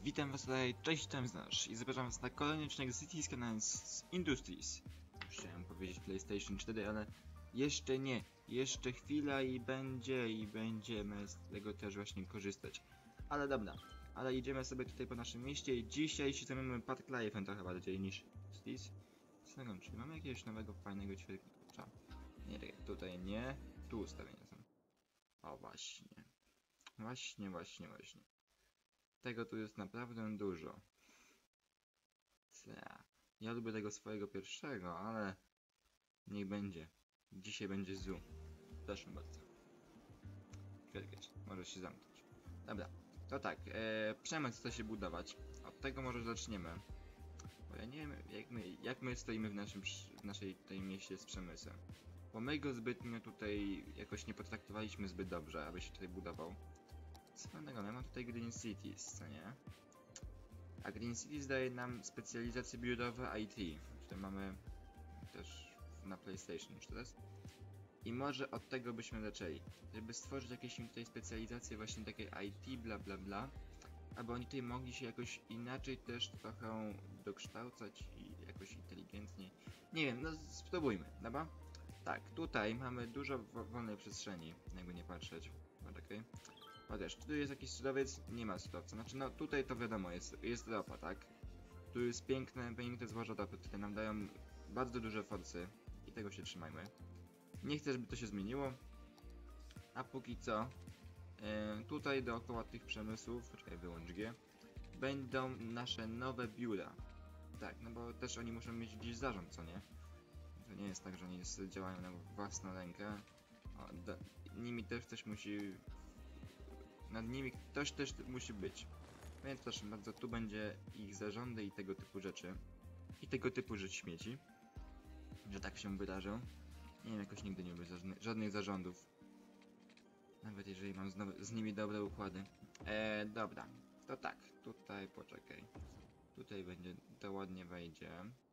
Witam was tutaj, cześć, znasz i zapraszam was na kolejny odcinek City Skylines Industries. Chciałem powiedzieć PlayStation 4, ale jeszcze nie. Jeszcze chwila i będziemy z tego też właśnie korzystać. Ale dobra, ale idziemy sobie tutaj po naszym mieście i dzisiaj się zajmiemy Park Life'em trochę bardziej niż Cities. Zastanawiam się, czy mamy jakiegoś nowego, fajnego ćwierkacza? Nie, tutaj nie, tu ustawienia są. O właśnie. Właśnie. Tego tu jest naprawdę dużo. Ja lubię tego swojego pierwszego, ale niech będzie. Dzisiaj będzie zoo. Proszę bardzo. Wielkać, może się zamknąć. Dobra, to tak, przemysł chce się budować. Od tego może zaczniemy. Bo ja nie wiem, jak my stoimy w naszej tej mieście z przemysłem. Bo my go zbytnio tutaj jakoś nie potraktowaliśmy zbyt dobrze, aby się tutaj budował. Swoją ja mam tutaj Green Cities, co nie? A Green Cities daje nam specjalizacje biurowe IT, które mamy też na PlayStation już teraz. I może od tego byśmy zaczęli, żeby stworzyć jakieś tutaj specjalizacje właśnie takie IT, bla bla bla, aby oni tutaj mogli się jakoś inaczej też trochę dokształcać i jakoś inteligentniej. Nie wiem, no spróbujmy, dobra? Tak, tutaj mamy dużo wolnej przestrzeni, jakby nie patrzeć. Okej. Chociaż, czy tu jest jakiś surowiec? Nie ma surowca. Znaczy, no tutaj to wiadomo, jest ropa, tak? Tu jest piękne złoże ropy, które nam dają bardzo duże forcy i tego się trzymajmy. Nie chcę, żeby to się zmieniło. A póki co, tutaj dookoła tych przemysłów, poczekaj, wyłącz G, będą nasze nowe biura. Tak, no bo też oni muszą mieć gdzieś zarząd, co nie? To nie jest tak, że oni działają na własną rękę. Nimi też coś musi... Nad nimi ktoś też musi być. Więc proszę bardzo, tu będzie ich zarządy i tego typu rzeczy. I tego typu rzeczy śmieci. Że tak się wydarzy. Nie wiem, jakoś nigdy nie lubię żadnych zarządów. Nawet jeżeli mam z nimi dobre układy. Dobra. To tak, tutaj poczekaj. Tutaj będzie, to ładnie wejdzie.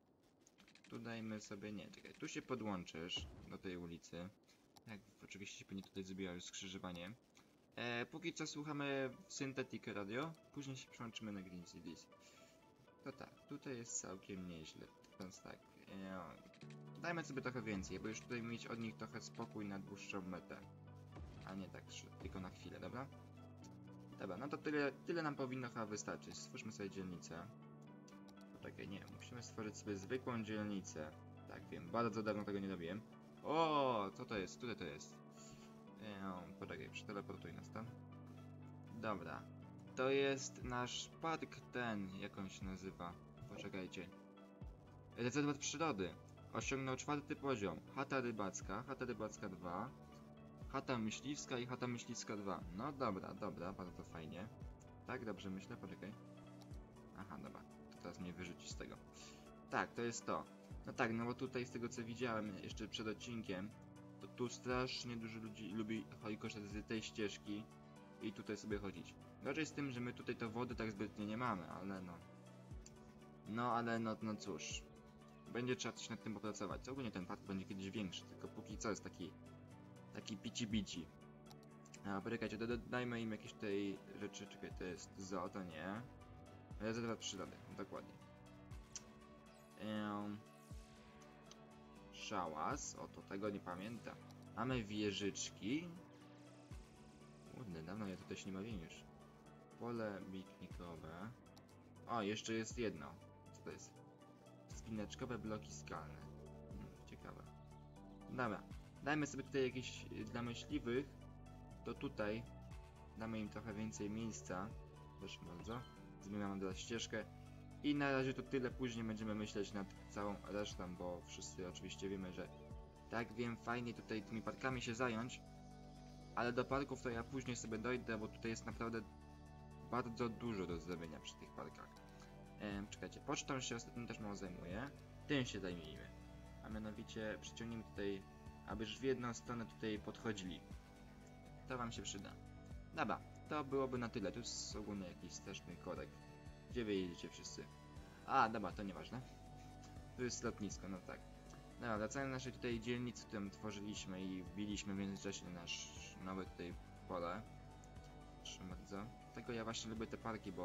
Tu dajmy sobie, nie, czekaj, tu się podłączysz do tej ulicy. Jak oczywiście się pewnie tutaj zrobiła już skrzyżowanie. Póki co słuchamy Synthetic Radio, później się przełączymy na Green Cities. To tak, tutaj jest całkiem nieźle, więc tak, dajmy sobie trochę więcej, bo już tutaj mieć od nich trochę spokój na dłuższą metę. A nie tak, tylko na chwilę, dobra? Dobra, no to tyle nam powinno chyba wystarczyć. Stwórzmy sobie dzielnicę. Poczekaj, nie, musimy stworzyć sobie zwykłą dzielnicę. Tak, wiem, bardzo dawno tego nie robiłem. O, co to jest? Tutaj to jest. Poczekaj, przeteleportuj nas tam. Dobra. To jest nasz park ten, jak on się nazywa. Poczekajcie. Rezerwat przyrody. Osiągnął 4. poziom. Chata rybacka 2. Chata myśliwska i chata myśliwska 2. No dobra, bardzo fajnie. Tak, dobrze myślę, poczekaj. Aha, dobra. To teraz mnie wyrzuci z tego. Tak, to jest to. No tak, no bo tutaj z tego co widziałem jeszcze przed odcinkiem, to tu strasznie dużo ludzi lubi korzystać z tej ścieżki i tutaj sobie chodzić. Gorzej z tym, że my tutaj to wody tak zbytnio nie mamy, ale no. No cóż. Będzie trzeba coś nad tym popracować. Ogólnie ten park będzie kiedyś większy, tylko póki co jest taki pici-bici. A poczekajcie, dodajmy im jakieś tej rzeczy, czekaj, to jest zoo, to nie. Rezerwat przyrody, dokładnie. Szałas, oto tego nie pamiętam. Mamy wieżyczki. Kurde, dawno ja tutaj się nie bawiłem już. Pole piknikowe. O, jeszcze jest jedno. Co to jest? Spinaczkowe bloki skalne. Ciekawe. Dobra, dajmy sobie tutaj jakieś dla myśliwych. To tutaj damy im trochę więcej miejsca. Proszę bardzo. Zmieniamy teraz ścieżkę. I na razie to tyle, później będziemy myśleć nad całą resztą, bo wszyscy oczywiście wiemy, że tak wiem, fajnie tutaj tymi parkami się zająć, ale do parków to ja później sobie dojdę, bo tutaj jest naprawdę bardzo dużo do zrobienia przy tych parkach. Czekajcie, pocztą się ostatnio też mało zajmuje, tym się zajmijmy, a mianowicie przyciągniemy tutaj, abyż w jedną stronę tutaj podchodzili. To wam się przyda. Dobra, to byłoby na tyle, tu jest ogólnie jakiś straszny korek. Gdzie wy jedziecie wszyscy? A, dobra, to nieważne. Tu jest lotnisko, no tak. Dobra, wracając do naszej tutaj dzielnicy, którą tworzyliśmy i wbiliśmy w międzyczasie nasz nowe tutaj pole. Proszę bardzo. Dlatego ja właśnie lubię te parki, bo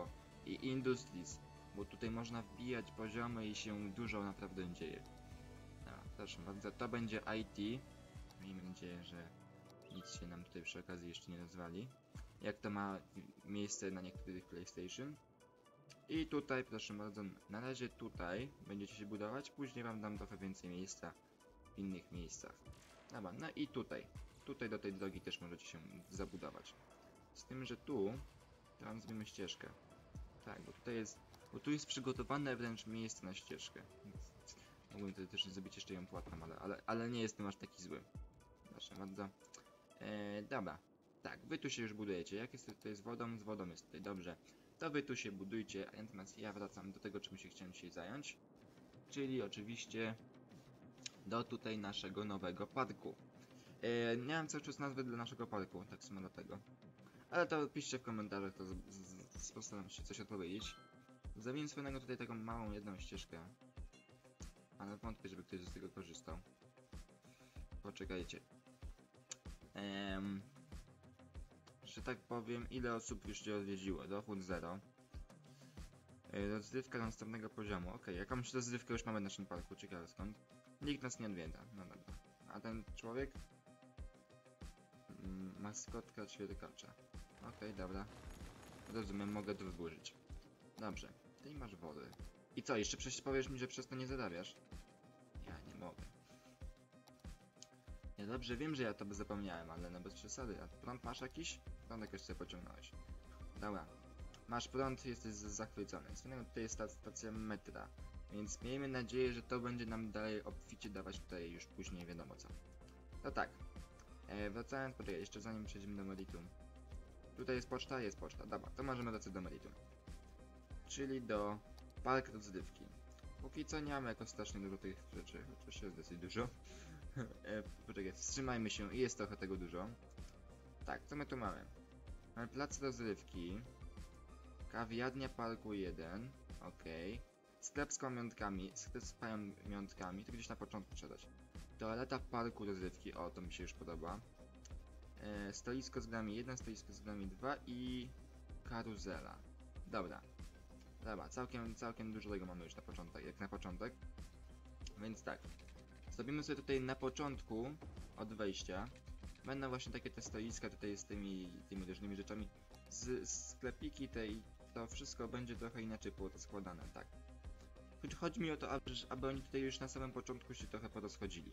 i Industries, bo tutaj można wbijać poziomy i się dużo naprawdę dzieje. No, proszę bardzo, to będzie IT. Miejmy nadzieję, że nic się nam tutaj przy okazji jeszcze nie rozwali. Jak to ma miejsce na niektórych PlayStation. I tutaj, proszę bardzo, na razie tutaj będziecie się budować, później wam dam trochę więcej miejsca w innych miejscach. Dobra, no i tutaj. Tutaj do tej drogi też możecie się zabudować. Z tym, że tu teraz zrobimy ścieżkę. Tak, bo tu jest przygotowane wręcz miejsce na ścieżkę. Mógłbym tutaj też zrobić jeszcze ją płatną, ale nie jestem aż taki zły. Proszę bardzo. Dobra. Tak, wy tu się już budujecie. Jak jest tutaj z wodą? Z wodą jest tutaj, dobrze. To wy tu się budujcie, a natomiast ja wracam do tego, czym się chciałem dzisiaj zająć. Czyli oczywiście do tutaj naszego nowego parku. Nie mam cały czas nazwy dla naszego parku, tak samo dlatego. Ale to piszcie w komentarzach, to postaram się coś odpowiedzieć. Zrobiłem swoją tutaj taką małą jedną ścieżkę. Ale wątpię, żeby ktoś z tego korzystał. Poczekajcie. Że tak powiem, ile osób już cię odwiedziło? Dochód 0. Rozrywka następnego poziomu. Okej, jakąś rozrywkę już mamy w naszym parku. Ciekawe skąd. Nikt nas nie odwiedza. No dobra. A ten człowiek? Maskotka ćwierkacza. Okej, dobra. Rozumiem, mogę to wyburzyć. Dobrze. Ty nie masz wody. I co, jeszcze przecież powiesz mi, że przez to nie zarabiasz? Ja nie mogę. Ja dobrze wiem, że ja to by zapomniałem, ale no bez przesady. A prąd masz jakiś? Prąd jakoś sobie pociągnąłeś. Dobra. Masz prąd, jesteś zachwycony. Tutaj jest stacja metra. Więc miejmy nadzieję, że to będzie nam dalej obficie dawać tutaj już później wiadomo co. To tak. Wracając, poczekaj, jeszcze zanim przejdziemy do meritum. Tutaj jest poczta? Jest poczta. Dobra, to możemy wracać do meritum. Czyli do park rozrywki. Póki co nie mamy jakoś strasznie dużo tych rzeczy, chociaż jest dosyć dużo. Poczekaj, wstrzymajmy się i jest trochę tego dużo. Tak, co my tu mamy? Mamy plac rozrywki. Kawiarnia parku 1. Okej. Sklep z pamiątkami. To gdzieś na początku trzeba dać. Toaleta parku rozrywki. O, to mi się już podoba. Stoisko z grami 1, stoisko z grami 2 i karuzela. Dobra. Dobra, całkiem dużo tego mamy już na początek, jak na początek. Więc tak. Zrobimy sobie tutaj na początku, od wejścia, będą właśnie takie te stoiska tutaj z tymi różnymi rzeczami. Z sklepiki to wszystko będzie trochę inaczej było to składane, tak. Chodzi mi o to, aby oni tutaj już na samym początku się trochę porozchodzili.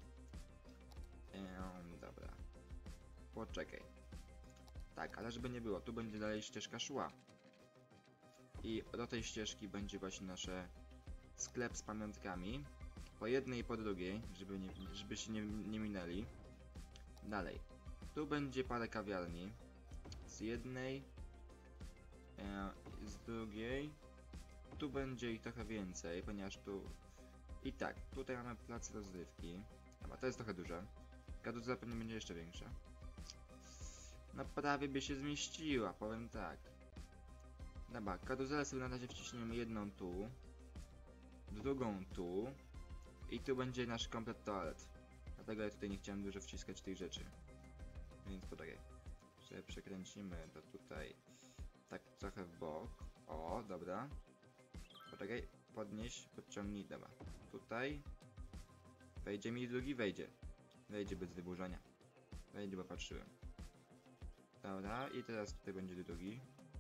Dobra. Poczekaj. Tak, ale żeby nie było, tu będzie dalej ścieżka szła. I do tej ścieżki będzie właśnie nasze sklep z pamiątkami. Po jednej i po drugiej, żeby się nie minęli. Dalej. Tu będzie parę kawiarni. Z jednej. Z drugiej. Tu będzie ich trochę więcej, ponieważ tu... I tak, tutaj mamy plac rozrywki. Dobra, to jest trochę duże. Karuzela pewnie będzie jeszcze większa. No prawie by się zmieściła, powiem tak. Dobra, karuzelę sobie na razie wciśniemy jedną tu. Drugą tu. I tu będzie nasz komplet toalet. Dlatego ja tutaj nie chciałem dużo wciskać tych rzeczy. Więc poczekaj. Sobie przekręcimy to tutaj. Tak trochę w bok. O, dobra. Poczekaj, podnieś, podciągnij, dobra. Tutaj. Wejdzie mi drugi, wejdzie. Wejdzie bez wyburzenia. Wejdzie, bo patrzyłem. Dobra, i teraz tutaj będzie drugi.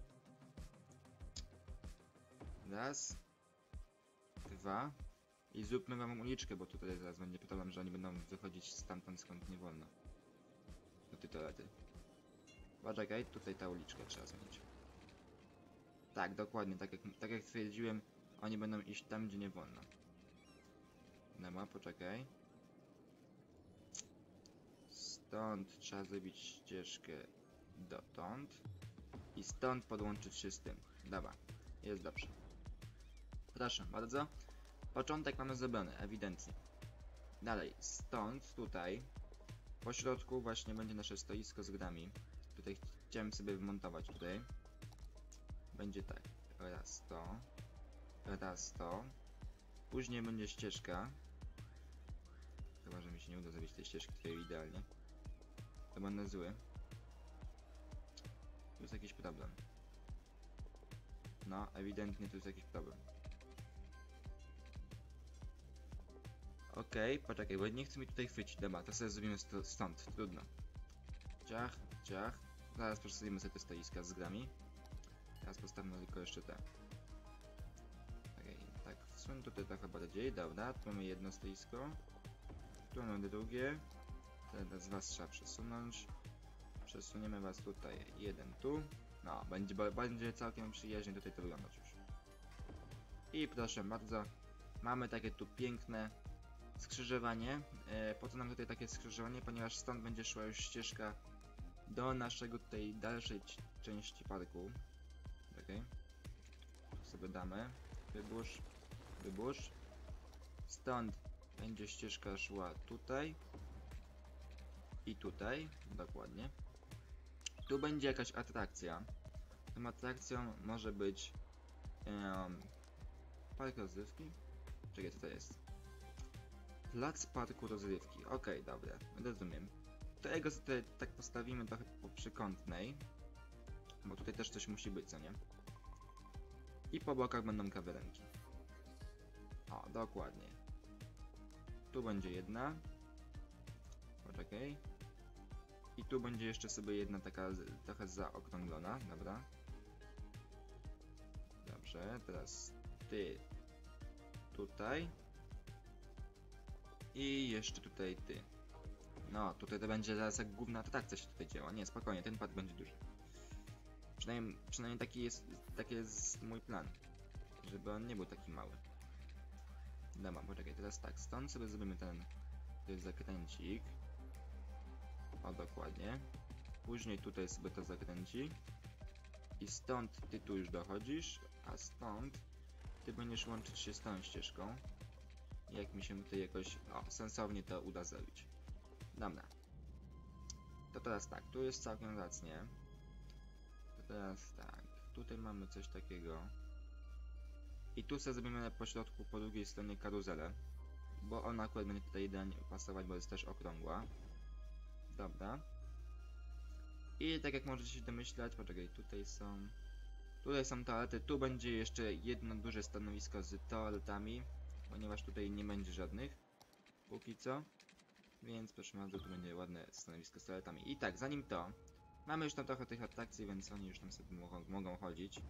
Raz. Dwa. I zróbmy wam uliczkę, bo tutaj zaraz będzie problem, że oni będą wychodzić stamtąd, skąd nie wolno. Do tej toalety. Poczekaj, tutaj ta uliczka trzeba zmienić. Tak, dokładnie, tak jak stwierdziłem, oni będą iść tam, gdzie nie wolno. Dobra, poczekaj. Stąd trzeba zrobić ścieżkę dotąd. I stąd podłączyć się z tym. Dobra, jest dobrze. Proszę bardzo. Początek mamy zrobiony, ewidentnie. Dalej, stąd, tutaj, po środku właśnie będzie nasze stoisko z grami. Tutaj chciałem sobie wmontować tutaj. Będzie tak, raz to. Później będzie ścieżka. Chyba, że mi się nie uda zrobić tej ścieżki takiej idealnie. To będę zły. Tu jest jakiś problem. No, ewidentnie tu jest jakiś problem. Okej, poczekaj, bo nie chcę mi tutaj chwycić. Dobra, to sobie zrobimy stąd, trudno. Ciach, ciach. Zaraz przesadzimy sobie te stoiska z grami. Teraz postawmy tylko jeszcze te. Okej, tak, wsunę tutaj trochę bardziej, dobra. Tu mamy jedno stoisko. Tu mamy drugie. Teraz was trzeba przesunąć. Przesuniemy was tutaj, jeden tu. No, będzie całkiem przyjaźnie tutaj to wyglądać już. I proszę bardzo, mamy takie tu piękne skrzyżowanie. Po co nam tutaj takie skrzyżowanie? Ponieważ stąd będzie szła już ścieżka do naszego tutaj dalszej części parku. Okej. Tu sobie damy. Wybórz, wybórz. Stąd będzie ścieżka szła tutaj. I tutaj, dokładnie. Tu będzie jakaś atrakcja. Tą atrakcją może być park rozrywki. Czekaj, co to jest? Plac parku rozrywki. Okej, dobra, rozumiem. Tego sobie tak postawimy trochę po przykątnej. Bo tutaj też coś musi być, co nie? I po bokach będą kawiarenki. O, dokładnie. Tu będzie jedna. Poczekaj. I tu będzie jeszcze sobie jedna taka trochę zaokrąglona, dobra. Dobrze, teraz ty tutaj. I jeszcze tutaj ty. No, tutaj to będzie zaraz jak główna atrakcja się tutaj działa. Nie, spokojnie, ten park będzie duży. Przynajmniej taki jest mój plan. Żeby on nie był taki mały. Dobra, poczekaj, teraz tak, stąd sobie zrobimy ten zakręcik. O, dokładnie. Później tutaj sobie to zakręci. I stąd ty tu już dochodzisz, a stąd ty będziesz łączyć się z tą ścieżką. Jak mi się tutaj jakoś sensownie to uda zrobić. Dobra. To teraz tak, tu jest całkiem zacnie. To teraz tak, tutaj mamy coś takiego. I tu sobie zrobimy na pośrodku po drugiej stronie karuzelę. Bo ona akurat będzie tutaj idealnie pasować, bo jest też okrągła. Dobra. I tak jak możecie się domyślać, poczekaj, tutaj są toalety, tu będzie jeszcze jedno duże stanowisko z toaletami, ponieważ tutaj nie będzie żadnych, póki co. Więc proszę bardzo, tu będzie ładne stanowisko z toaletami. I tak, zanim to, mamy już tam trochę tych atrakcji, więc oni już tam sobie mogą chodzić.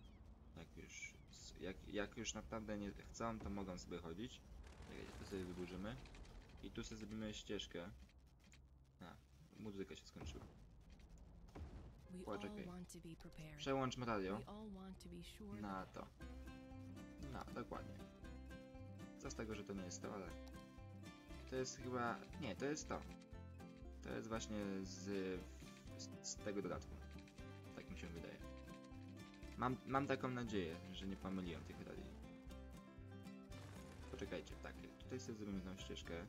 Jak już naprawdę nie chcą, to mogą sobie chodzić. Tu sobie wyburzymy. I tu sobie zrobimy ścieżkę. Muzyka się skończyła. Poczekaj. Przełączmy radio na to. No, dokładnie. Co z tego, że to nie jest to, ale... To jest chyba... Nie, to jest to. To jest właśnie z tego dodatku. Tak mi się wydaje. Mam taką nadzieję, że nie pomyliłem tych radii. Poczekajcie, tak. Tutaj sobie zrobimy tą ścieżkę.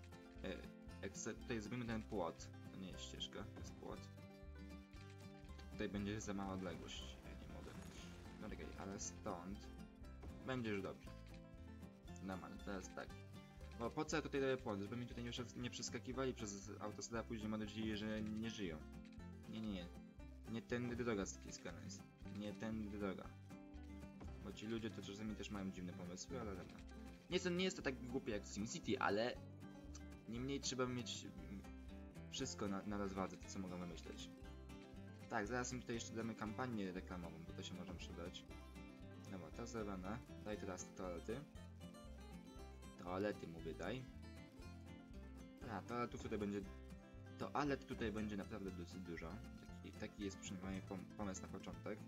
Tutaj zrobimy ten płot. To nie jest ścieżka, to jest płot. Tutaj będzie za mała odległość. Ja nie mogę. No czekaj, ale stąd będzie już dobrze. Normalnie, teraz tak. Bo po co ja tutaj daję płot? Żeby mi tutaj nie przeskakiwali przez autostradę, a później mam nadzieję, że nie żyją. Nie. Nie tędy droga skiskana jest. Nie tędy droga. Bo ci ludzie to czasami też mają dziwne pomysły, ale dobra. Nie jest to tak głupie jak w SimCity, ale... Niemniej trzeba mieć wszystko na rozwadze, to co mogą wymyśleć. Tak, zaraz im tutaj jeszcze damy kampanię reklamową, bo to się może przydać. Dobra, to zrobione. Daj teraz te toalety. Toalety mówię, daj. Toalet tutaj będzie naprawdę dosyć dużo. Taki jest przynajmniej pomysł na początek.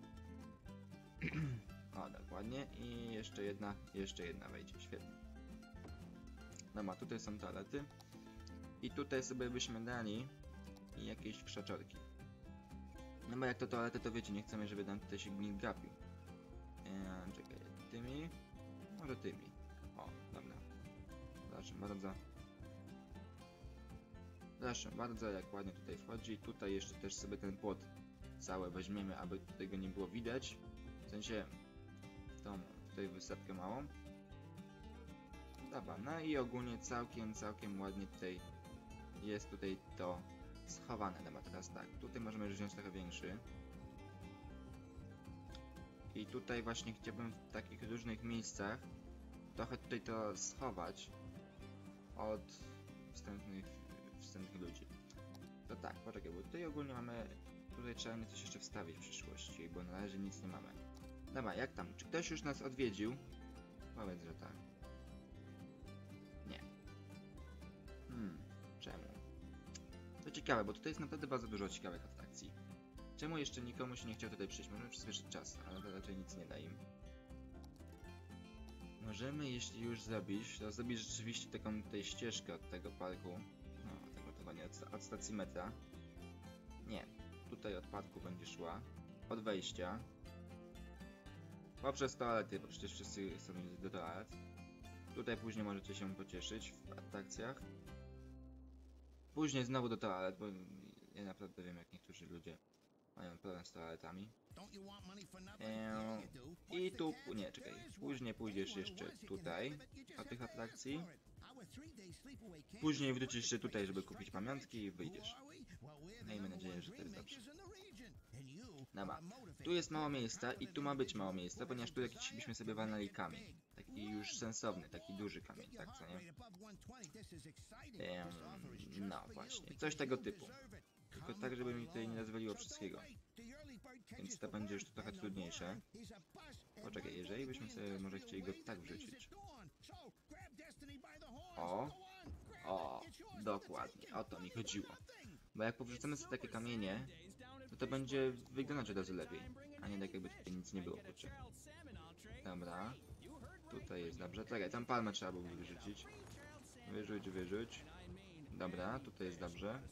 O, dokładnie. I jeszcze jedna wejdzie, świetnie. Dobra, tutaj są toalety. I tutaj sobie byśmy dali jakieś krzaczorki. No bo jak to toalety, to wiecie, nie chcemy, żeby tam tutaj się gnit gapił. Czekaj, tymi? Może tymi. O, dobra. Proszę bardzo. Proszę bardzo, jak ładnie tutaj wchodzi. Tutaj jeszcze też sobie ten płot cały weźmiemy, aby tutaj go nie było widać. W sensie tą tutaj wysepkę małą. Dobra, no i ogólnie całkiem ładnie tutaj jest to schowane. Dobra, teraz tak, tutaj możemy już wziąć trochę większy. I tutaj właśnie chciałbym w takich różnych miejscach trochę tutaj to schować od wstępnych ludzi. To tak, poczekaj, bo tutaj ogólnie mamy... Tutaj trzeba coś jeszcze wstawić w przyszłości, bo na razie nic nie mamy. Dobra, jak tam? Czy ktoś już nas odwiedził? Powiedz, że tak. Nie. Czemu? To ciekawe, bo tutaj jest naprawdę bardzo dużo ciekawych atrakcji. Czemu jeszcze nikomu się nie chciał tutaj przyjść? Możemy przyspieszyć czas, ale to raczej nic nie da im. Możemy, jeśli już zrobić, to zrobić rzeczywiście taką tutaj ścieżkę od tego parku. No, tego nie, od stacji metra. Nie, tutaj od parku będzie szła. Od wejścia. Poprzez toalety, bo przecież wszyscy chcą iść do toalet. Tutaj później możecie się pocieszyć w atrakcjach. Później znowu do toalet, bo ja naprawdę wiem, jak niektórzy ludzie mają problem z toaletami. I tu... nie, czekaj. Później pójdziesz jeszcze tutaj, od tych atrakcji. Później wrócisz jeszcze tutaj, żeby kupić pamiątki i wyjdziesz. Miejmy nadzieję, że to jest dobrze. Dobra, tu jest mało miejsca i tu ma być mało miejsca, ponieważ tu jakiś byśmy sobie walnęli kamień. Taki już sensowny, taki duży kamień, tak co nie? No właśnie, coś tego typu. Tylko tak, żeby mi tutaj nie rozwaliło wszystkiego. Więc to będzie już trochę trudniejsze. Poczekaj, jeżeli byśmy sobie może chcieli go tak wrzucić. O, dokładnie, o to mi chodziło. Bo jak powrzucamy sobie takie kamienie, to będzie wyglądać od razu lepiej. A nie tak jakby tutaj nic nie było, kurczę. Dobra. Tutaj jest dobrze. Czekaj, tam palmę trzeba było wyrzucić. Wyrzuć. Dobra, tutaj jest dobrze.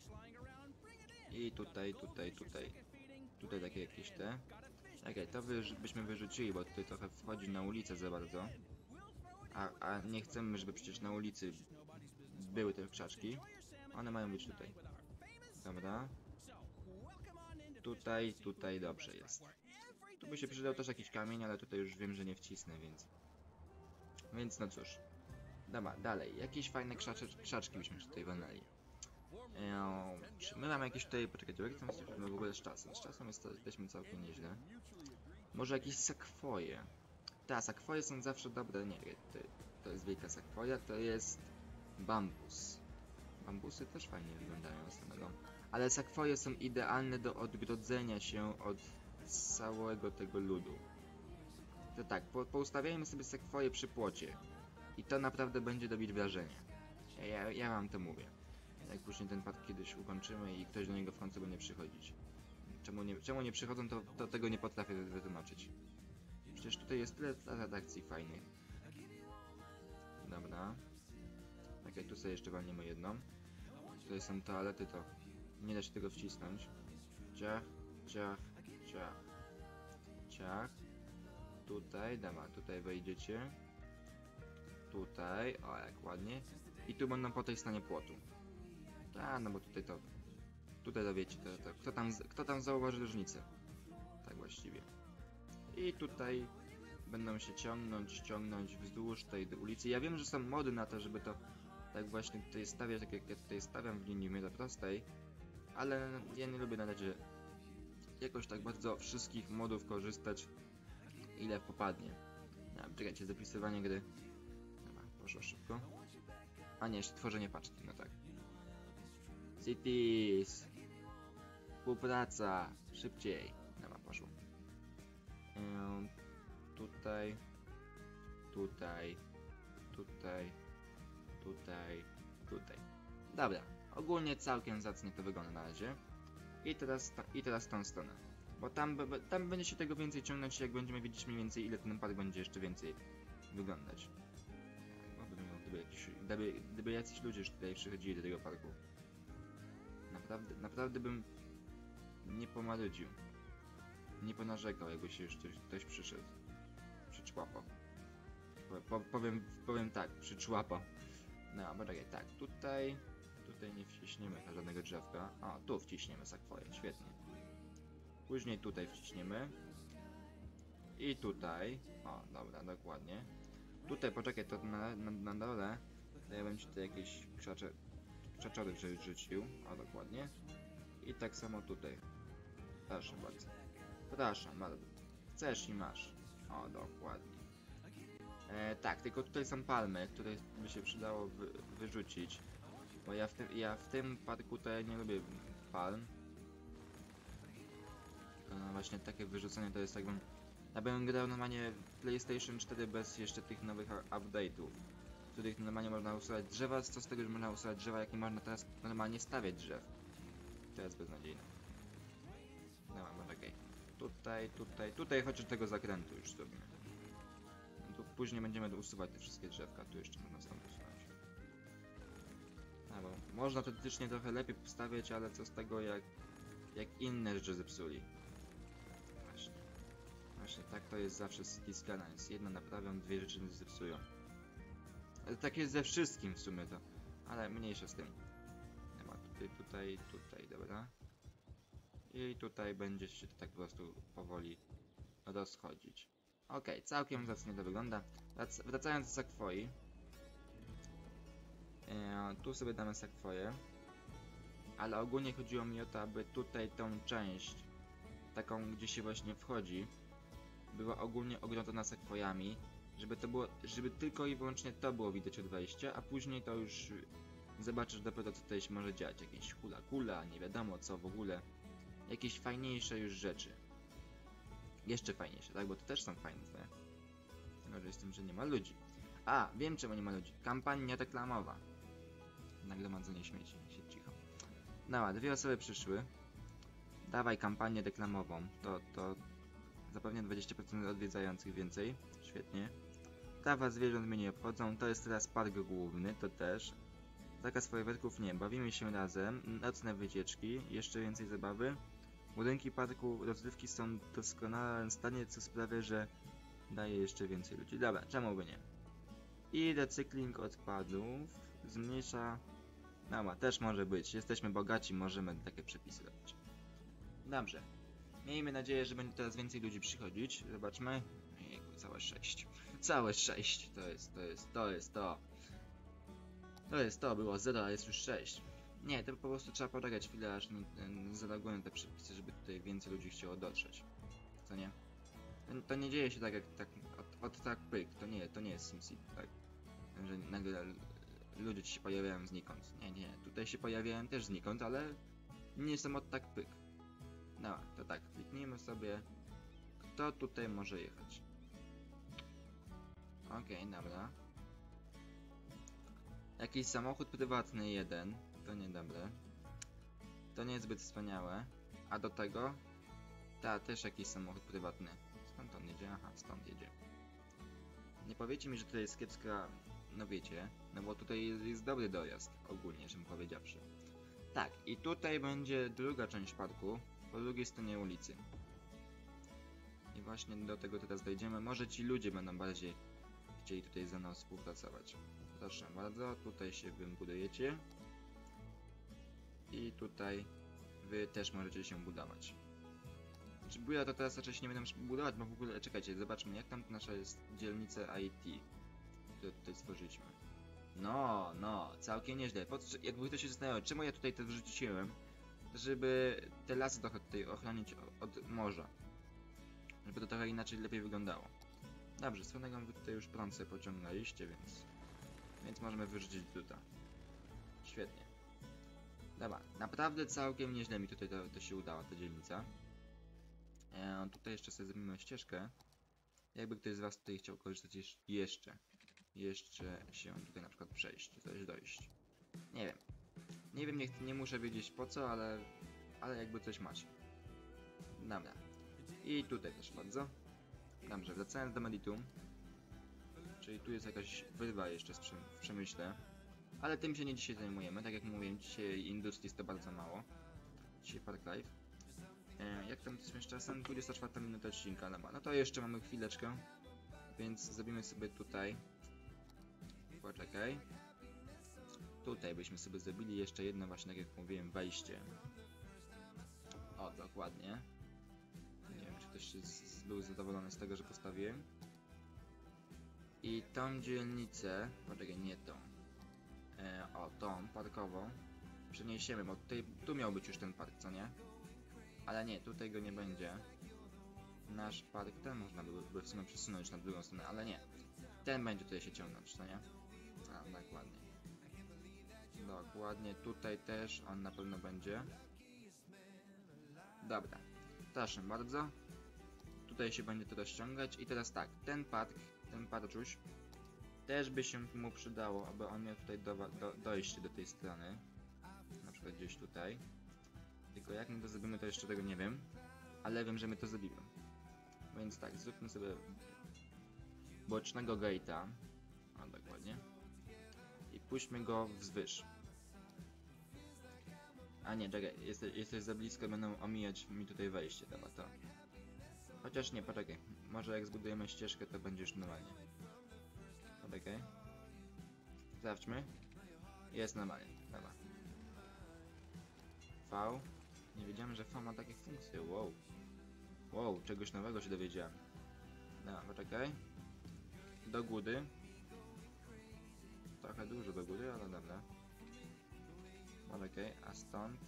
I tutaj. Tutaj takie jakieś te. Okej, to byśmy wyrzucili, bo tutaj trochę wchodzi na ulicę za bardzo. A nie chcemy, żeby przecież na ulicy były te krzaczki. One mają być tutaj. Dobra. Tutaj dobrze jest. Tu by się przydał też jakiś kamień, ale tutaj już wiem, że nie wcisnę, więc no cóż. Dobra, dalej. Jakieś fajne krzaczki byśmy tutaj walnęli. Czy my mamy jakieś tutaj... Poczekajcie, jak tam jesteśmy w ogóle z czasem? Z czasem jesteśmy całkiem nieźle. Może jakieś sekwoje. Ta, sekwoje są zawsze dobre. Nie, to jest wielka sekwoja, to jest bambus. Bambusy też fajnie wyglądają samego. Ale sekwoje są idealne do odgrodzenia się od całego tego ludu. To tak, poustawiajmy sobie sekwoje przy płocie. I to naprawdę będzie robić wrażenie. Ja wam to mówię. Jak później ten pad kiedyś ukończymy i ktoś do niego w końcu będzie przychodzić. Czemu nie przychodzą, to tego nie potrafię wytłumaczyć. Przecież tutaj jest tyle atrakcji fajnych. Dobra. Okej, tu sobie jeszcze walniemy jedną. Tutaj są toalety, to nie da się tego wcisnąć. Ciach. Tutaj, dobra, tutaj wejdziecie. Tutaj, o jak ładnie. I tu będą po tej stronie płotu. No bo tutaj to wiecie, kto tam zauważy różnicę? Tak właściwie. I tutaj będą się ciągnąć wzdłuż tej ulicy. Ja wiem, że są mody na to, żeby to tak właśnie tutaj stawiać, tak jak ja tutaj stawiam w linii miodu prostej, ale ja nie lubię na razie jakoś tak bardzo wszystkich modów korzystać, ile popadnie. Czekajcie, zapisywanie gry. Dobra, poszło szybko. A nie, jeszcze tworzenie paczki, no tak. Cities! Współpraca! Szybciej! Dobra, poszło. Tutaj. Dobra, ogólnie całkiem zacnie to wygląda na razie. I teraz tą stronę. Bo tam będzie się tego więcej ciągnąć, jak będziemy wiedzieć mniej więcej, ile ten park będzie jeszcze więcej wyglądać. Gdyby jacyś ludzie już tutaj przychodzili do tego parku. Naprawdę bym nie pomarudził. Nie ponarzekał, jakby się już ktoś przyszedł. Przyczłapał. Powiem tak, przyczłapał. No, bo tak, tutaj nie wciśniemy żadnego drzewka. O, tu wciśniemy sekwoję, świetnie. Później tutaj wciśniemy. I tutaj. O, dobra, dokładnie. Tutaj, poczekaj, to na dole. To ja bym ci tutaj jakieś krzaczory rzucił. O, dokładnie. I tak samo tutaj. Proszę bardzo. Proszę bardzo. Chcesz i masz. O, dokładnie. Tak, tylko tutaj są palmy, które by się przydało wyrzucić. Bo ja w tym parku to ja nie lubię palm. No właśnie takie wyrzucenie to jest jakbym... Ja bym grał normalnie PlayStation 4 bez jeszcze tych nowych update'ów, w których normalnie można usuwać drzewa, co z tego, że można usuwać drzewa, jak nie można teraz normalnie stawiać drzew. To jest beznadziejne. Dobra, może okej. Tutaj chociaż tego zakrętu już zrobimy. No tu później będziemy usuwać te wszystkie drzewka, tu jeszcze można stąd usunąć. No bo można teoretycznie trochę lepiej postawiać, ale co z tego, jak inne rzeczy zepsuli. Właśnie tak to jest zawsze z City Skylines. Jedno naprawią, dwie rzeczy zepsują. Ale tak jest ze wszystkim w sumie to. Ale mniejsze z tym. Chyba tutaj, dobra. I tutaj będzie się to tak po prostu powoli rozchodzić. Okej, całkiem zacnie to wygląda. Wracając do Sakwoi. Tu sobie damy Sakwoję. Ale ogólnie chodziło mi o to, aby tutaj tą część, taką gdzie się właśnie wchodzi, była ogólnie ogrodzona sekwojami, żeby tylko i wyłącznie to było widać od wejścia, a później to już zobaczysz dopiero co tutaj się może dziać. Jakieś hula, nie wiadomo co w ogóle. Jakieś fajniejsze już rzeczy. Jeszcze fajniejsze, tak? Bo to też są fajne, nie? Tylko, że jest tym, że nie ma ludzi. A, wiem czemu nie ma ludzi. Kampania reklamowa. Nagromadzenie śmieci. Siedź cicho. Dobra, dwie osoby przyszły. Dawaj kampanię reklamową. To zapewne 20% odwiedzających więcej. Świetnie. Prawa zwierząt mnie nie obchodzą. To jest teraz park główny, to też. Zakaz fajerwerków nie. Bawimy się razem. Nocne wycieczki. Jeszcze więcej zabawy. Budynki parku rozrywki są w doskonałym stanie, co sprawia, że daje jeszcze więcej ludzi. Dobra, czemu by nie? I recykling odpadów. Zmniejsza... Dobra, też może być. Jesteśmy bogaci, możemy takie przepisy robić. Dobrze. Miejmy nadzieję, że będzie teraz więcej ludzi przychodzić. Zobaczmy. Jejku, całe 6. Całe 6. To jest to. Było 0, a jest już 6. Nie, to po prostu trzeba poczekać chwilę, aż zalogują te przepisy, żeby tutaj więcej ludzi chciało dotrzeć. Co nie? To nie dzieje się tak jak od tak pyk. To nie jest SimCity, tak? Że nagle ludzie ci się pojawiają znikąd. Nie. Tutaj się pojawiają też znikąd, ale nie są od tak pyk. No, to tak, kliknijmy sobie, kto tutaj może jechać. Okej, dobra. Jakiś samochód prywatny jeden, to niedobre. To nie jest zbyt wspaniałe. A do tego, też jakiś samochód prywatny. Skąd on jedzie? Aha, stąd jedzie. Nie powiecie mi, że to jest kiepska, no wiecie, no bo tutaj jest dobry dojazd, ogólnie, żebym powiedziawszy. Tak, i tutaj będzie druga część parku, po drugiej stronie ulicy. I właśnie do tego teraz dojdziemy. Może ci ludzie będą bardziej chcieli tutaj ze mną współpracować. Proszę bardzo, tutaj się budujecie. I tutaj wy też możecie się budować. Znaczy buja to teraz raczej się nie będę budować, bo w ogóle, czekajcie, zobaczmy jak tam nasza jest dzielnica IT, którą tutaj stworzyliśmy. No, całkiem nieźle. Jakby ktoś się zastanawiał, czemu ja tutaj to wrzuciłem, żeby te lasy trochę tutaj ochronić od morza. Żeby to trochę inaczej, lepiej wyglądało. Dobrze, swoją wy tutaj już prąd sobie pociągnęliście, więc możemy wyrzucić druta. Świetnie. Dobra, naprawdę całkiem nieźle mi tutaj to się udało, ta dzielnica. Tutaj jeszcze sobie zrobimy ścieżkę. Jakby ktoś z was tutaj chciał korzystać jeszcze się tutaj na przykład przejść, coś dojść. Nie wiem, nie muszę wiedzieć po co, ale jakby coś macie. Dobra. I tutaj też bardzo. Dobrze, wracając do Meditum. Czyli tu jest jakaś wyrwa jeszcze w przemyśle. Ale tym się nie dzisiaj zajmujemy. Tak jak mówiłem, dzisiaj Industries to bardzo mało. Dzisiaj Park Life. Jak tam jesteśmy z czasem? 24 minuta odcinka. No to jeszcze mamy chwileczkę. Więc zrobimy sobie tutaj. Poczekaj. Tutaj byśmy sobie zrobili jeszcze jedno właśnie, tak jak mówiłem, wejście. O, dokładnie. Nie wiem, czy ktoś był zadowolony z tego, że postawiłem. I tą dzielnicę, poczekaj, nie tą. Tą parkową przeniesiemy, bo tu miał być już ten park, co nie? Ale nie, tutaj go nie będzie. nasz park, ten można by w sumie przesunąć na drugą stronę, ale nie. Ten będzie tutaj się ciągnąć, co nie? A, dokładnie. Dokładnie, tutaj też on na pewno będzie. Dobra, proszę bardzo. Tutaj się będzie to rozciągać i teraz tak, ten parczuś też by się mu przydało, aby on miał tutaj dojście do tej strony. Na przykład gdzieś tutaj. Tylko jak my to zrobimy, to jeszcze tego nie wiem. Ale wiem, że my to zrobimy. Więc tak, zróbmy sobie bocznego gate'a. O, dokładnie. I puśćmy go wzwyż. A nie, czekaj, jesteś za blisko, będą omijać mi tutaj wejście, dobra, to. Chociaż nie, poczekaj. Może jak zbudujemy ścieżkę, to będzie już normalnie. Poczekaj. Sprawdźmy. Jest normalnie, dobra. V. Nie wiedziałem, że V ma takie funkcje, wow. Wow, czegoś nowego się dowiedziałem. Dobra, poczekaj. Do góry. Trochę dużo do góry, ale dobra. Poczekaj, a stąd?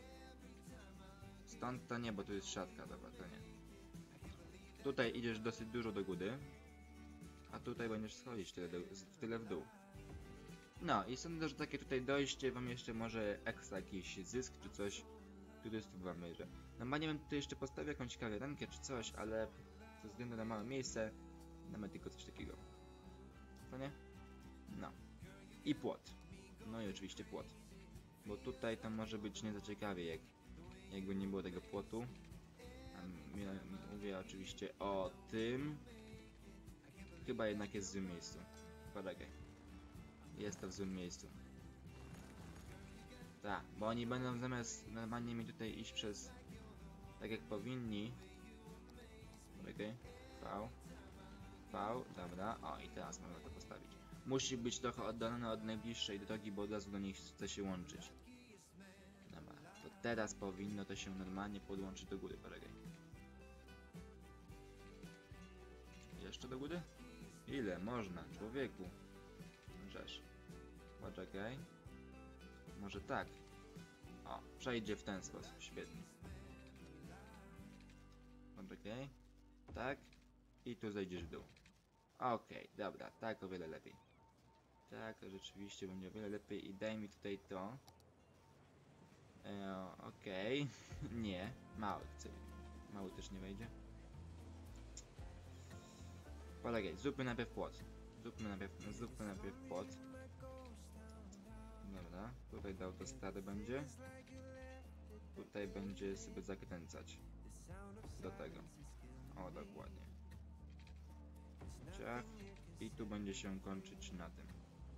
Stąd to nie, bo tu jest siatka, dobra, to nie. Tutaj idziesz dosyć dużo do góry. A tutaj będziesz schodzić tyle w dół. No i sądzę, że takie tutaj dojście wam jeszcze może ekstra jakiś zysk czy coś turystów wam bierze. Normalnie bym tutaj jeszcze postawił jakąś kawiarenkę czy coś, ale ze względu na małe miejsce damy tylko coś takiego. Co nie? No. I płot. No i oczywiście płot. Bo tutaj to może być nie za ciekawie, jakby nie było tego płotu. Mówię oczywiście o tym. Chyba jednak jest w złym miejscu. Poczekaj. Jest to w złym miejscu. Tak, bo oni będą zamiast normalnie mi tutaj iść przez... Tak jak powinni. Poczekaj. V, dobra. O, i teraz można to postawić. Musi być trochę oddalone od najbliższej drogi, bo od razu do niej chce się łączyć. Dobra, to teraz powinno to się normalnie podłączyć do góry, poczekaj. Jeszcze do góry? Ile można, człowieku? Rzecz. Poczekaj. Może tak. O, przejdzie w ten sposób, świetnie. Poczekaj. Tak. I tu zejdziesz w dół. Okej, dobra, tak o wiele lepiej. Tak, rzeczywiście będzie o wiele lepiej i daj mi tutaj to. Okej. Nie, mały chcę. Mały też nie wejdzie. Polegaj, zróbmy najpierw płot. Zróbmy najpierw płot. Dobra, tutaj do autostrady będzie. Tutaj będzie sobie zakręcać. Do tego. O, dokładnie. Ciach. I tu będzie się kończyć na tym.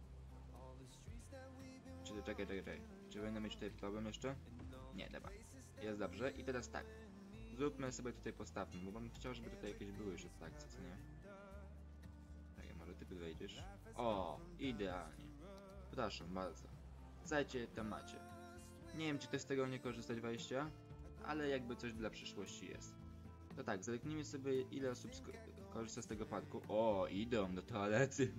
Czyli czekaj. Czy będę mieć tutaj problem jeszcze? Nie, dobra. Jest dobrze. I teraz tak. Zróbmy sobie tutaj, postawmy, bo bym chciał, żeby tutaj jakieś były już atrakcje, co nie? Tak, może ty tu wejdziesz. O, idealnie. Proszę bardzo. Chcecie, to macie. Nie wiem, czy też z tego nie korzystać wejścia, ale jakby coś dla przyszłości jest. To tak, zerknijmy sobie, ile osób korzysta z tego parku. O, idą do toalety.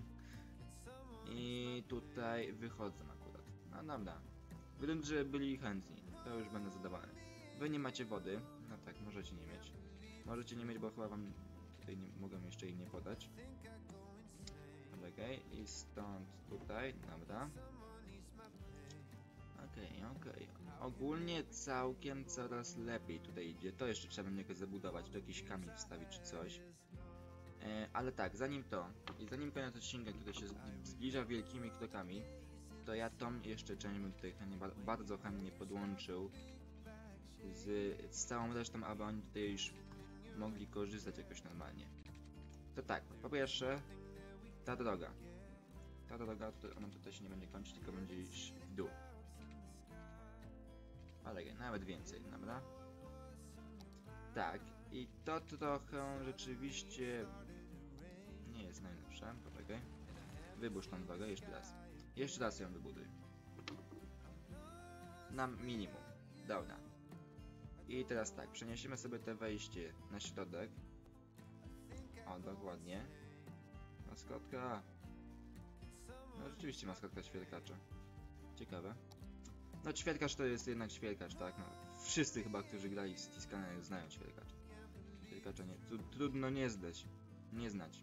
I tutaj wychodzą akurat. No dobra. Wygląda, że byli chętni. To już będę zadowolony. Wy nie macie wody. No tak, możecie nie mieć. Możecie nie mieć, bo chyba wam tutaj nie mogę jeszcze jej nie podać. Okej, i stąd tutaj, dobra. Okej. Ogólnie całkiem coraz lepiej tutaj idzie. To jeszcze trzeba będzie jakoś zabudować, tu jakiś kamień wstawić czy coś. Ale tak, zanim koniec odcinka, który się zbliża wielkimi krokami, to ja tą jeszcze część bym tutaj bardzo chętnie podłączył z całą resztą, aby oni tutaj już mogli korzystać jakoś normalnie. To tak, po pierwsze, ta droga, ona tutaj się nie będzie kończyć, tylko będzie iść w dół. Ale nawet więcej, dobra? Tak, i to trochę rzeczywiście nie jest najlepsze. Poczekaj. Wybudź tą drogę jeszcze raz. Jeszcze raz ją wybuduj. Na minimum. Dobra. I teraz tak, przeniesiemy sobie te wejście na środek. O, dokładnie. Maskotka. No rzeczywiście maskotka ćwierkacza. Ciekawe. No ćwierkacz to jest jednak ćwierkacz, tak? No, wszyscy chyba, którzy grali w City Skyline znają ćwierkacza. skaczenie. Trudno nie zdać. Nie znać.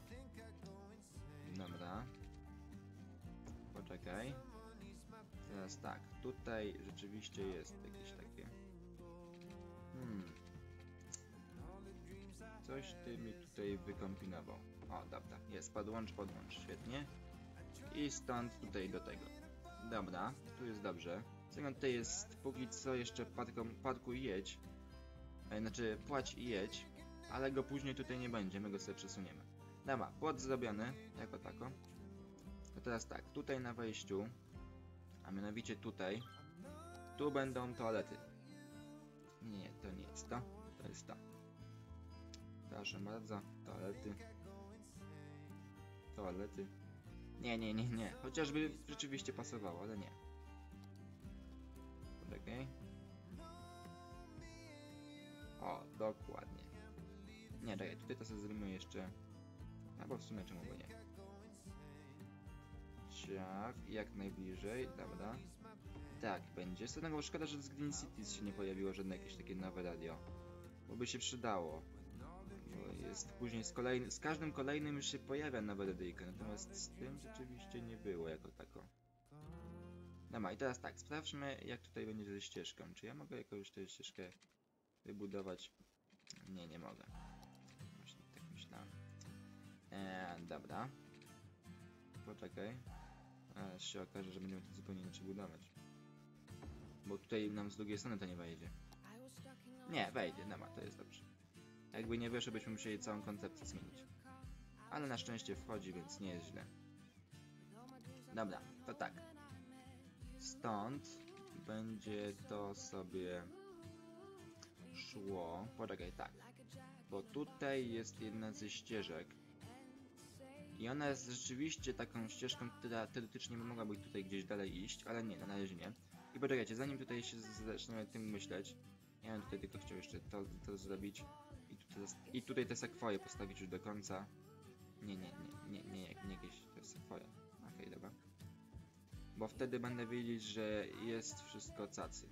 Dobra. Poczekaj. Teraz tak, tutaj rzeczywiście jest jakieś takie... Coś ty mi tutaj wykombinował. O, dobra, jest, podłącz, świetnie. I stąd tutaj do tego. Dobra, tu jest dobrze. Tego tutaj jest, póki co jeszcze parkuj jedź. Znaczy, płać i jedź, ale go później tutaj nie będzie, my go sobie przesuniemy. Dobra, płot zrobiony, jako tako. To teraz tak, tutaj na wejściu, a mianowicie tutaj, tu będą toalety. Nie, to nie jest to, to jest to. Proszę bardzo, toalety. Toalety. Nie. Chociażby rzeczywiście pasowało, ale nie. Poczekaj. O, dokładnie. Nie, czekaj, tutaj to sobie zrobimy jeszcze... Albo w sumie czemu by nie. Ciach, jak najbliżej, dobra. Tak, będzie. Z tego szkoda, że z Green Cities się nie pojawiło żadne jakieś takie nowe radio. Bo by się przydało. Bo jest później z każdym kolejnym już się pojawia nowe radyjka, natomiast z tym rzeczywiście nie było jako tako. Dobra, i teraz tak, sprawdźmy jak tutaj będzie ze ścieżką. Czy ja mogę jakąś tę ścieżkę wybudować? Nie mogę. Właśnie tak myślałem. Dobra. Poczekaj. Aż się okaże, że będziemy to zupełnie inaczej budować. Bo tutaj nam z drugiej strony to nie wejdzie. Nie, wejdzie, dobra, to jest dobrze. Jakby nie weszło, byśmy musieli całą koncepcję zmienić. Ale na szczęście wchodzi, więc nie jest źle. Dobra, to tak. Stąd będzie to sobie szło. Poczekaj, tak. Bo tutaj jest jedna ze ścieżek. I ona jest rzeczywiście taką ścieżką, która teoretycznie mogła być tutaj gdzieś dalej iść, ale nie, na razie nie. I poczekajcie, zanim tutaj się zaczniemy tym myśleć, ja bym tutaj tylko chciał jeszcze to zrobić. I tutaj te sekwoje postawić już do końca. Nie jakieś te sekwoje. Okej, dobra. Bo wtedy będę wiedzieć, że jest wszystko cacy.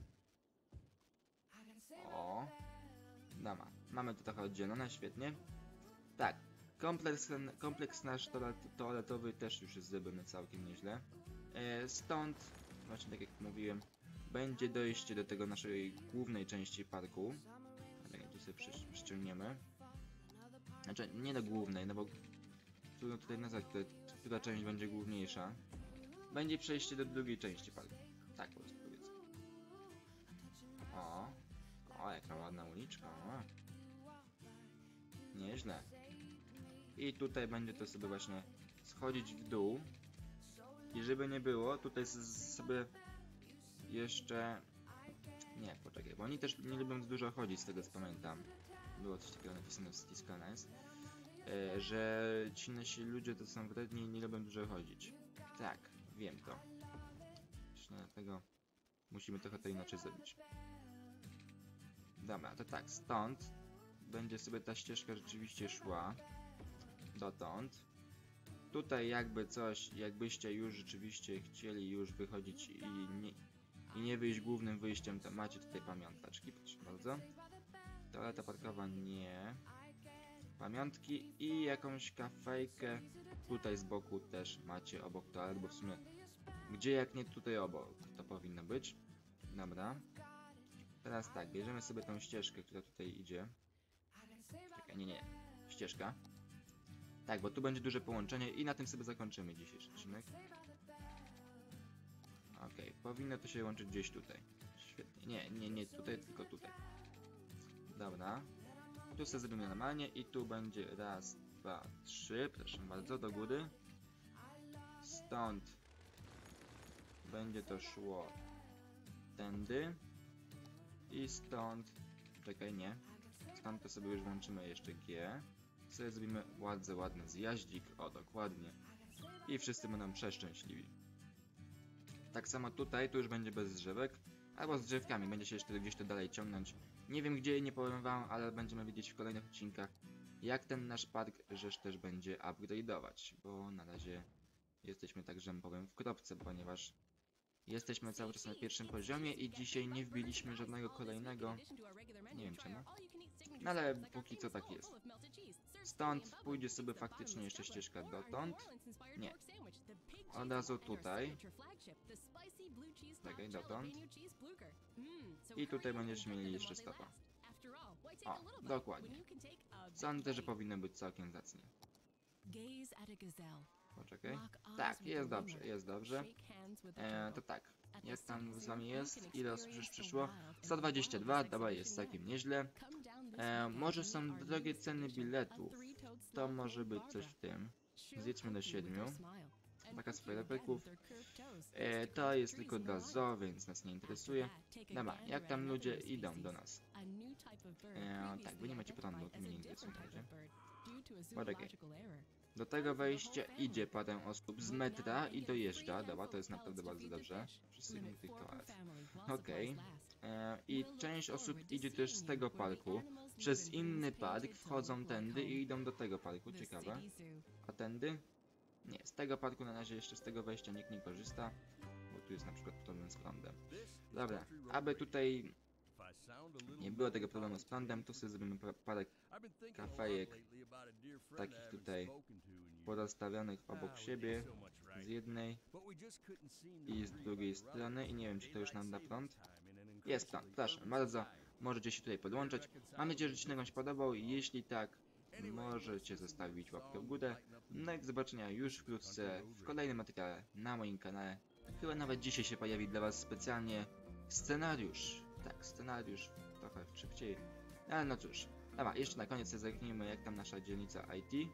O. Dobra, mamy to trochę oddzielone, świetnie. Tak, kompleks nasz toaletowy też już jest zrobiony całkiem nieźle. Stąd, właśnie tak jak mówiłem, będzie dojście do tego naszej głównej części parku. Tu sobie przyciągniemy. Znaczy, nie do głównej, no bo trudno tutaj nazwać, która część będzie główniejsza. Będzie przejście do drugiej części parku. Tak po prostu powiedzmy. O, jaka ładna uliczka. O. Nieźle. I tutaj będzie to sobie właśnie schodzić w dół. I żeby nie było, tutaj sobie jeszcze... Nie, poczekaj, bo oni też nie lubią dużo chodzić, z tego co pamiętam. Było coś takiego napisane w City Skylines, że ci nasi ludzie to są wredni i nie lubią dużo chodzić. Tak, wiem to. Dlatego musimy trochę to inaczej zrobić. Dobra, to tak, stąd będzie sobie ta ścieżka rzeczywiście szła dotąd. Tutaj jakby coś, jakbyście już rzeczywiście chcieli już wychodzić i nie wyjść głównym wyjściem, to macie tutaj pamiąteczki, proszę bardzo. Toaleta parkowa nie. Pamiątki i jakąś kafejkę tutaj z boku też macie obok toalet, bo w sumie gdzie jak nie tutaj obok to powinno być. Dobra. Teraz tak, bierzemy sobie tą ścieżkę, która tutaj idzie. Czekaj, nie. Ścieżka. Tak, bo tu będzie duże połączenie i na tym sobie zakończymy dzisiejszy odcinek. Okej, powinno to się łączyć gdzieś tutaj. Świetnie. Nie tutaj, tylko tutaj. Dobra. Tu sobie zrobimy normalnie i tu będzie raz, dwa, trzy. Proszę bardzo, do góry. Stąd będzie to szło tędy. I stąd... Czekaj, nie. Stąd to sobie już włączymy jeszcze G. Sobie zrobimy bardzo ładny zjaździk. O, dokładnie. I wszyscy będą przeszczęśliwi. Tak samo tutaj, tu już będzie bez drzewek. Albo z drzewkami, będzie się jeszcze gdzieś to dalej ciągnąć. Nie wiem gdzie, nie powiem wam, ale będziemy widzieć w kolejnych odcinkach, jak ten nasz park rzecz też będzie upgrade'ować. Bo na razie jesteśmy, tak że powiem, w kropce, ponieważ jesteśmy cały czas na pierwszym poziomie i dzisiaj nie wbiliśmy żadnego kolejnego. Nie wiem czemu. No ale póki co tak jest. Stąd pójdzie sobie faktycznie jeszcze ścieżka dotąd. Nie. Od razu tutaj. Czekaj, dotąd. I tutaj będziesz mieli jeszcze stopa. O, dokładnie. Sądzę, że powinno być całkiem zacnie. Poczekaj. Tak, jest dobrze, jest dobrze. To tak. Jak tam z wami jest? Ile osób już przyszło? 122, dobra, jest całkiem nieźle. Może są drogie ceny biletów. To może być coś w tym. Zjedźmy do 7. Taka z fajerwerków. To jest tylko dla zoo, więc nas nie interesuje. Dobra, jak tam ludzie idą do nas? Tak, wy nie macie prądu, to mnie nie interesuje na razie. Poczekaj. Do tego wejścia idzie parę osób z metra i dojeżdża. Dobra, to jest naprawdę bardzo dobrze. Wszyscy idą do tych toalet. Okej. I część osób idzie też z tego parku. Przez inny park wchodzą tędy i idą do tego parku. Ciekawe. A tędy? Nie, z tego parku na razie jeszcze z tego wejścia nikt nie korzysta. Bo tu jest na przykład problem z prądem. Dobra, aby tutaj nie było tego problemu z prądem, to sobie zrobimy parę kafejek takich tutaj porozstawionych obok siebie z jednej i z drugiej strony i nie wiem, czy to już nam da prąd. Jest prąd, proszę bardzo, możecie się tutaj podłączać. Mam nadzieję, że odcinek Wam się podobał i jeśli tak, możecie zostawić łapkę w górę. No i do zobaczenia już wkrótce w kolejnym materiale na moim kanale. Chyba nawet dzisiaj się pojawi dla Was specjalnie scenariusz. Tak, scenariusz trochę szybciej. Ale no cóż. Dobra, jeszcze na koniec zerknijmy, jak tam nasza dzielnica IT.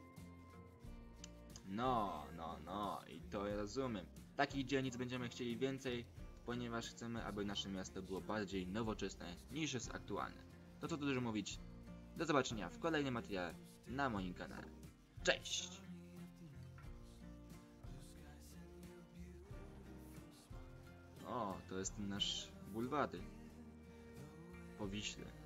No, i to ja rozumiem. Takich dzielnic będziemy chcieli więcej, ponieważ chcemy, aby nasze miasto było bardziej nowoczesne niż jest aktualne. To co tu dużo mówić. Do zobaczenia w kolejnym materiale na moim kanale. Cześć! O, to jest nasz bulwary po Wiśle.